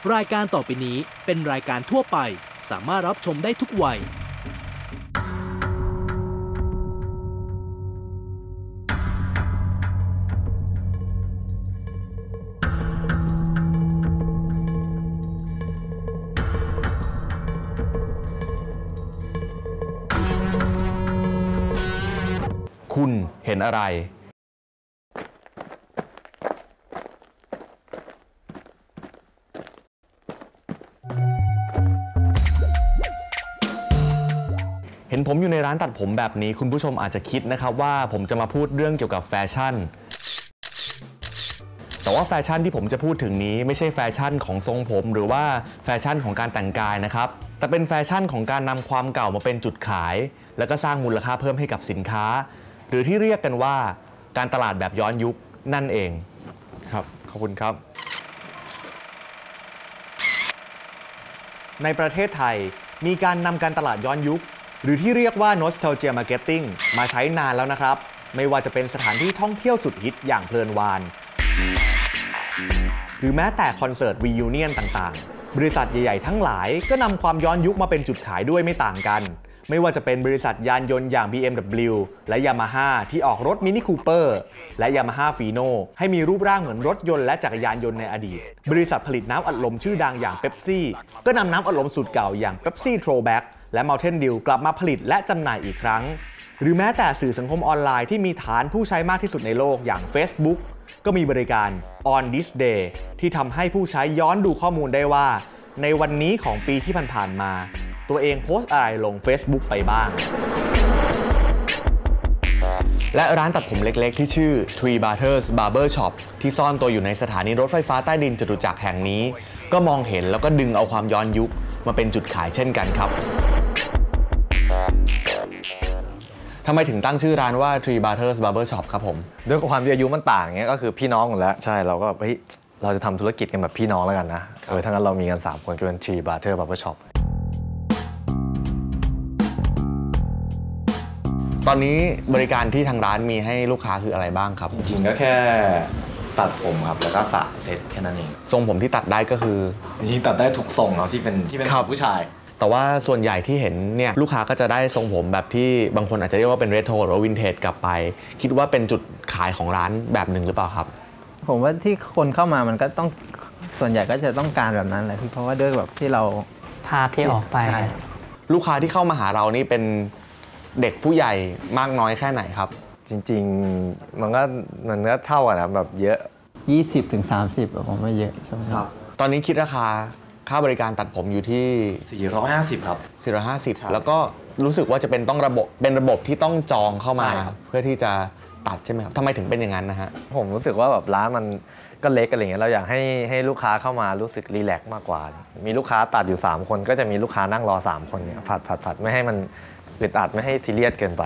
รายการต่อไปนี้เป็นรายการทั่วไปสามารถรับชมได้ทุกวัยคุณเห็นอะไรเห็นผมอยู่ในร้านตัดผมแบบนี้คุณผู้ชมอาจจะคิดนะครับว่าผมจะมาพูดเรื่องเกี่ยวกับแฟชั่นแต่ว่าแฟชั่นที่ผมจะพูดถึงนี้ไม่ใช่แฟชั่นของทรงผมหรือว่าแฟชั่นของการแต่งกายนะครับแต่เป็นแฟชั่นของการนำความเก่ามาเป็นจุดขายแล้วก็สร้างมูลค่าเพิ่มให้กับสินค้าหรือที่เรียกกันว่าการตลาดแบบย้อนยุคนั่นเองครับขอบคุณครับในประเทศไทยมีการนำการตลาดย้อนยุคหรือที่เรียกว่า Nostalgia Marketing มาใช้นานแล้วนะครับไม่ว่าจะเป็นสถานที่ท่องเที่ยวสุดฮิตอย่างเพลินวานหรือแม้แต่คอนเสิร์ต Reunion ต่างๆบริษัทใหญ่ๆทั้งหลายก็นำความย้อนยุคมาเป็นจุดขายด้วยไม่ต่างกันไม่ว่าจะเป็นบริษัทยานยนต์อย่าง BMW และ Yamaha ที่ออกรถ Mini Cooper และ Yamaha Fino ให้มีรูปร่างเหมือนรถยนต์และจักรยานยนต์ในอดีตบริษัทผลิตน้ำอัดลมชื่อดังอย่าง Pepsi ก็นำน้ำอัดลมสูตรเก่าอย่าง Pepsi Throwback และ Mountain Dew กลับมาผลิตและจำหน่ายอีกครั้งหรือแม้แต่สื่อสังคมออนไลน์ที่มีฐานผู้ใช้มากที่สุดในโลกอย่าง Facebook ก็มีบริการ On This Day ที่ทำให้ผู้ใช้ย้อนดูข้อมูลได้ว่าในวันนี้ของปีที่ผ่านมาตัวเองโพสต์อะไรลง Facebook ไปบ้างและร้านตัดผมเล็กๆที่ชื่อ Tree Butters Barber Shop ที่ซ่อนตัวอยู่ในสถานีรถไฟฟ้าใต้ดินจตุจักรแห่งนี้ก็มองเห็นแล้วก็ดึงเอาความย้อนยุคมาเป็นจุดขายเช่นกันครับทำไมถึงตั้งชื่อร้านว่า Tree Butters Barber Shop ครับผมด้วยความที่อายุมันต่างเงี้ยก็คือพี่น้องหมดแล้วใช่เราก็เฮ้ยเราจะทำธุรกิจกันแบบพี่น้องแล้วกันนะถ้างั้นเรามีกัน3คนก็เป็น Tree Butters Barber Shop ตอนนี้บริการที่ทางร้านมีให้ลูกค้าคืออะไรบ้างครับจริงๆก็แค่ตัดผมครับแล้วก็สระเซ็ตแค่นั้นเองทรงผมที่ตัดได้ก็คือจริงๆตัดได้ทุกทรงเนาะที่เป็นผู้ชายแต่ว่าส่วนใหญ่ที่เห็นเนี่ยลูกค้าก็จะได้ทรงผมแบบที่บางคนอาจจะเรียกว่าเป็นเรโทรหรือวินเทจกลับไปคิดว่าเป็นจุดขายของร้านแบบหนึ่งหรือเปล่าครับผมว่าที่คนเข้ามามันก็ต้องส่วนใหญ่ก็จะต้องการแบบนั้นแหละเพราะว่าด้วยแบบที่เราภาพที่ออกไปลูกค้าที่เข้ามาหาเรานี่เป็นเด็กผู้ใหญ่มากน้อยแค่ไหนครับจริงๆมันก็เท่ากันนะแบบเยอะ 20-30 ผมว่าเยอะใช่ไหมครับตอนนี้คิดราคาค่าบริการตัดผมอยู่ที่ 450ครับ 450แล้วก็รู้สึกว่าจะเป็นระบบที่ต้องจองเข้ามาเพื่อที่จะตัดใช่ไหมครับทำไมถึงเป็นอย่างนั้นนะฮะผมรู้สึกว่าแบบร้านมันก็เล็กอะไรเงี้ยเราอยากให้ลูกค้าเข้ามารู้สึกรีแลกซ์มากกว่ามีลูกค้าตัดอยู่3คนก็จะมีลูกค้านั่งรอ3คนเนี่ยผัดไม่ให้มันอึดอัดไม่ให้ซีเรียสเกินไป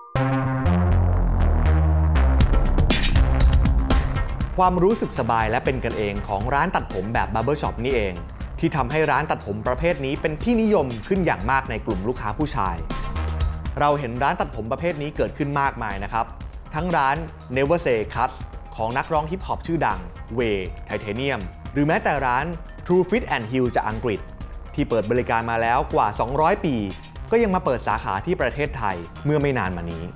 ความรู้สึกสบายและเป็นกันเองของร้านตัดผมแบบ Barber Shop นี่เองที่ทำให้ร้านตัดผมประเภทนี้เป็นที่นิยมขึ้นอย่างมากในกลุ่มลูกค้าผู้ชายเราเห็นร้านตัดผมประเภทนี้เกิดขึ้นมากมายนะครับทั้งร้าน Never Say Cuts ของนักร้องฮิปฮอปชื่อดัง Way Titanium หรือแม้แต่ร้าน True Fit and Heal จากอังกฤษที่เปิดบริการมาแล้วกว่า200ปีก็ยังมาเปิดสาขาที่ประเทศไทยเมื่อไม่นานมานี้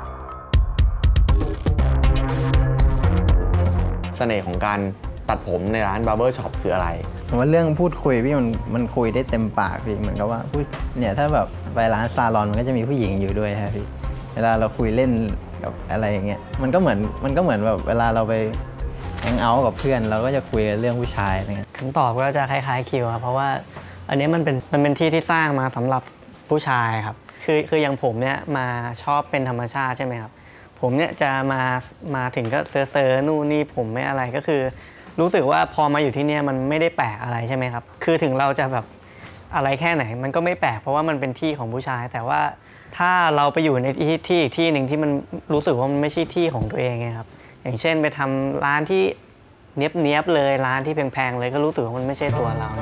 เสน่ห์ของการตัดผมในร้าน Barber Shop คืออะไรผมว่าเรื่องพูดคุยพี่มันคุยได้เต็มปากพี่เหมือนกับว่าเนี่ยถ้าแบบไปร้านซาลอนมันก็จะมีผู้หญิงอยู่ด้วยครับพี่เวลาเราคุยเล่นกับอะไรอย่างเงี้ยมันก็เหมือนแบบเวลาเราไปแฮงเอาท์กับเพื่อนเราก็จะคุยเรื่องผู้ชายอะไรเงี้ยคำตอบก็จะคล้ายๆคิวครับเพราะว่าอันนี้มันเป็นที่ที่สร้างมาสำหรับผู้ชายครับคืออย่างผมเนี่ยมาชอบเป็นธรรมชาติใช่ไหมครับผมเนี่ยจะมาถึงก็เซอร์นู่นนี่ผมไม่อะไรก็คือรู้สึกว่าพอมาอยู่ที่นี่มันไม่ได้แปลกอะไรใช่ไหมครับคือถึงเราจะแบบอะไรแค่ไหนมันก็ไม่แปลกเพราะว่ามันเป็นที่ของผู้ชายแต่ว่าถ้าเราไปอยู่ในที่อีกที่หนึ่งที่มันรู้สึกว่ามันไม่ใช่ที่ของตัวเองไงครับอย่างเช่นไปทำร้านที่เนียบเลยร้านที่แพงๆเลยก็รู้สึกว่ามันไม่ใช่ตัวเรา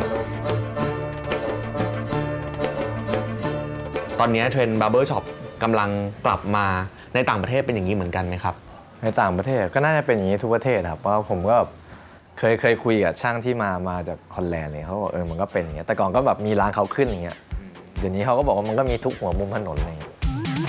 ตอนนี้เทรนด์ Barber Shop กำลังกลับมาในต่างประเทศเป็นอย่างนี้เหมือนกันไหมครับในต่างประเทศก็น่าจะเป็นอย่างนี้ทุกประเทศครับเพราะผมก็เคยคุยกับช่างที่มาจากฮอลแลนด์เลยเขาบอกมันก็เป็นอย่างเงี้ยแต่ก่อนก็แบบมีร้านเขาขึ้นอย่างเงี้ยเดี๋ยวนี้เขาก็บอกว่ามันก็มีทุกหัวมุมถนนอะไรอย่างเงี้ย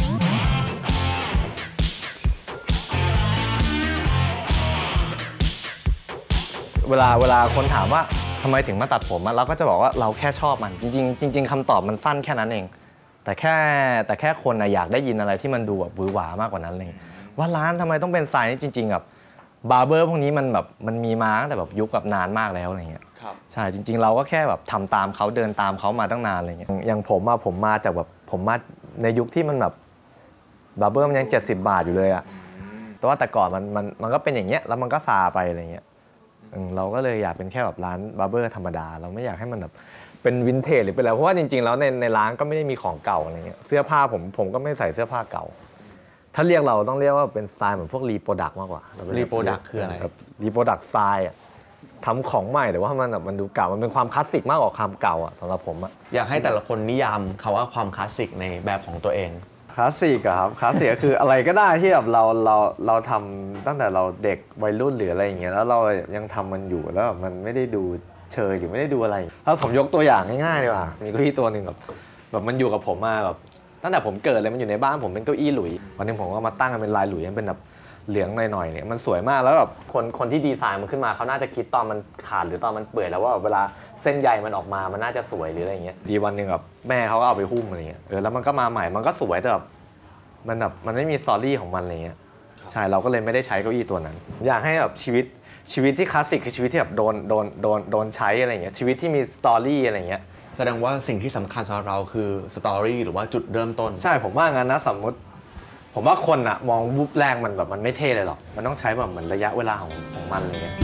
เวลาคนถามว่าทำไมถึงมาตัดผมเราก็จะบอกว่าเราแค่ชอบมันจริงคำตอบมันสั้นแค่นั้นเองแต่แค่คนอยากได้ยินอะไรที่มันดูแบบหวือหวามากกว่านั้นเลยว่าร้านทำไมต้องเป็นสไตล์นี้จริงๆแบบบาร์เบอร์พวกนี้มันแบบมันมีมาตั้งแต่แบบยุคแบบนานมากแล้วอะไรเงี้ยใช่จริงๆเราก็แค่แบบทำตามเขาเดินตามเขามาตั้งนานอะไรเงี้ยอย่างผมมาจากแบบผมมาในยุคที่มันแบบบาร์เบอร์มันยัง70 บาทอยู่เลยอะแต่ว่าแต่ก่อนมันก็เป็นอย่างเงี้ยแล้วมันก็ซาไปอะไรเงี้ยเราก็เลยอยากเป็นแค่แบบร้านบาร์เบอร์ธรรมดาเราไม่อยากให้มันแบบเป็นวินเทจหรือเป็นอะไรเพราะว่าจริงๆแล้วในร้านก็ไม่ได้มีของเก่าอะไรเงี้ยเสื้อผ้าผมก็ไม่ใส่เสื้อผ้าเก่าถ้าเรียกเราต้องเรียกว่าเป็นสไตล์เหมือนพวกรีโปรดักต์มากกว่ารีโปรดักต์คืออะไรรีโปรดักต์สไตล์ทำของใหม่แต่ว่ามันดูเก่ามันเป็นความคลาสสิกมากกว่าความเก่าสำหรับผมอยากให้แต่ละคนนิยามคำว่าความคลาสสิกในแบบของตัวเองคลาสสิกครับคลาสสิกก็คืออะไรก็ได้ที่แบบเราทำตั้งแต่เราเด็กวัยรุ่นหรืออะไรอย่างเงี้ยแล้วเรายังทำมันอยู่แล้วมันไม่ได้ดูเชยหรือไม่ได้ดูอะไรถ้าผมยกตัวอย่างง่ายๆดีกว่ามีเก้าอี้ตัวหนึ่งแบบมันอยู่กับผมมาแบบตั้งแต่ผมเกิดเลยมันอยู่ในบ้านผมเป็นเก้าอี้หลุยวันนึงผมก็มาตั้งเป็นลายหลุยเป็นแบบเหลืองหน่อยๆเนี่ยมันสวยมากแล้วแบบคนที่ดีไซน์มันขึ้นมาเขาน่าจะคิดตอนมันขาดหรือตอนมันเปื่อยแล้วว่าเวลาเส้นใยมันออกมามันน่าจะสวยหรืออะไรเงี้ยดีวันหนึ่งแบบแม่เขาก็เอาไปหุ้มอะไรเงี้ยแล้วมันก็มาใหม่มันก็สวยแต่แบบมันไม่มีสตอรี่ของมันอะไรเงี้ยใช่เราก็เลยไม่ได้ใช้เก้าอี้ตัวนั้นอยากให้แบบชีวิตที่คลาสสิกคือชีวิตที่แบบโดนใช้อะไรเงี้ยชีวิตที่มีสตอรี่อะไรเงี้ยแสดงว่าสิ่งที่สำคัญสำหรับเราคือสตอรี่หรือว่าจุดเริ่มต้นใช่ผมว่างั้นนะสมมติผมว่าคนอะมองวุบแรกมันแบบมันไม่เท่เลยหรอกมันต้องใช้แบบเหมือนระยะเวลาของมันอะไรเงี้ย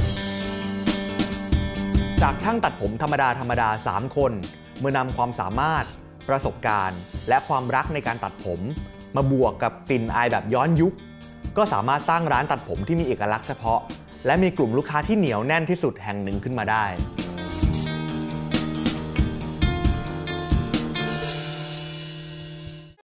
จากช่างตัดผมธรรมดา3 คนเมื่อนำความสามารถประสบการณ์และความรักในการตัดผมมาบวกกับกลิ่นอายแบบย้อนยุคก็สามารถสร้างร้านตัดผมที่มีเอกลักษณ์เฉพาะและมีกลุ่มลูกค้าที่เหนียวแน่นที่สุดแห่งหนึ่งขึ้นมาได้